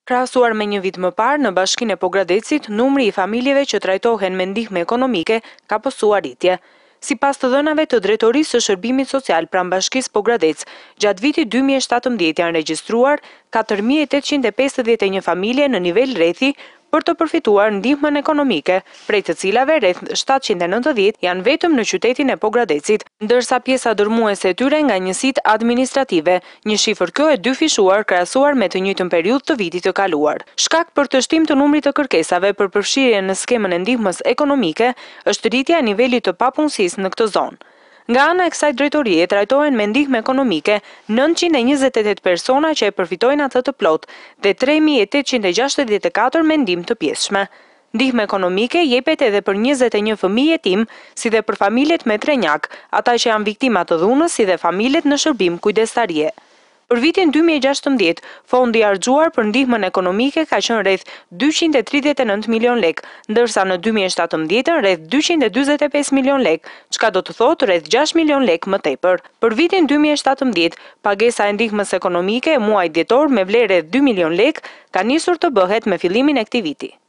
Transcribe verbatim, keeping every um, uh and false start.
Krahasuar me një vit më parë, në Bashkinë e Pogradecit, numri i familjeve që trajtohen me ndihmë ekonomike ka pasur rritje. Sipas të dhënave të Drejtorisë së Shërbimit Social pranë Bashkisë Pogradec, gjatë vitit dy mijë e shtatëmbëdhjetë janë regjistruar katër mijë e tetëqind e pesëdhjetë e një familje në nivel rrethi për të përfituar ndihmën ekonomike, prej të cilave rreth shtatëqind e nëntëdhjetë janë vetëm në qytetin e Pogradecit, ndërsa pjesa dërmuese e tyre nga njësitë administrative, një shifër kjo e dyfishuar krahasuar me të njëjtën periudhë të vitit të kaluar. Shkak për të shtim të numrit të kërkesave për përfshirje në skemën e ndihmës ekonomike është rritja e nivelit të papunësisë në këtë zonë. Nga ana e kësaj drejtorie trajtohen me ndihmë ekonomike nëntëqind e njëzet e tetë persona që e përfitojnë atë të plot dhe tre mijë e tetëqind e gjashtëdhjetë e katër me ndihmë të pjesshme. Ndihmë ekonomike jepet edhe për njëzet e një fëmijë jetim, si dhe për familjet me trenjak, ata që janë viktima të dhunës, si dhe familjet në shërbim kujdestarie. Për vitin dy mijë e gjashtëmbëdhjetë, fondi i harxuar për ndihmën ekonomike ka qenë rreth dyqind e tridhjetë e nëntë milion lek, ndërsa në dy mijë e shtatëmbëdhjetë rreth dyqind e dyzet e pesë milion lek, çka do të thotë rreth gjashtë milion lek më tepër. Për vitin dy mijë e shtatëmbëdhjetë, pagesa e ndihmës ekonomike e muajit dhjetor me vlerë rreth dy milion lek ka nisur të bëhet me fillimin e këtij viti.